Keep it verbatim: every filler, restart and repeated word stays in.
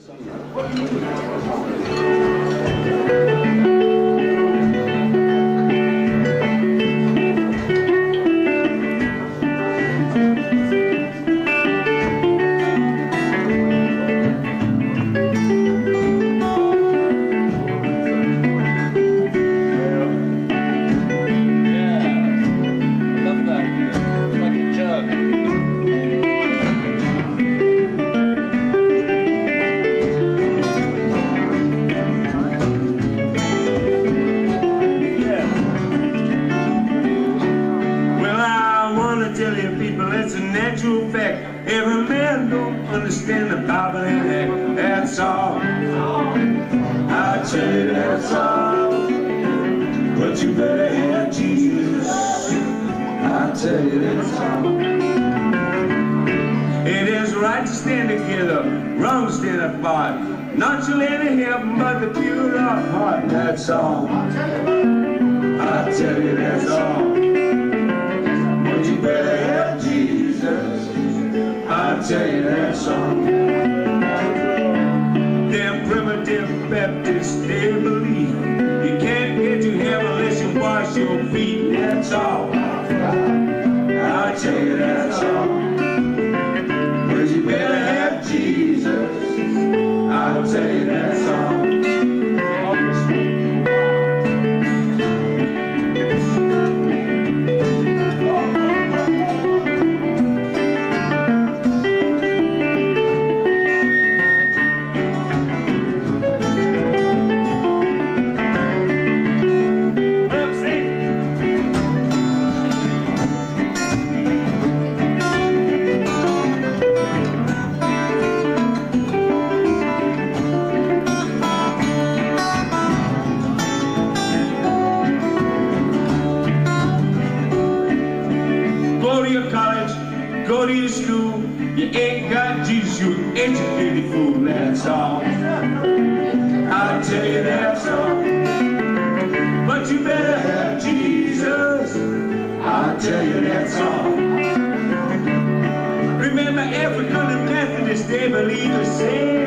Not to let it happen, but the pure of heart, that's all. I tell you, that's all. But you better have Jesus. I tell you, that's all. Them primitive Baptists, they believe you can't get to heaven unless you wash your feet, that's all. I tell you, that's all. But you better have Jesus. I'll tell you that song. Go to your school, you ain't got Jesus, you educated fool, that's all. I'll tell you that's all. But you better have Jesus, I'll tell you that's all. Remember, African and Methodist, they believe the same.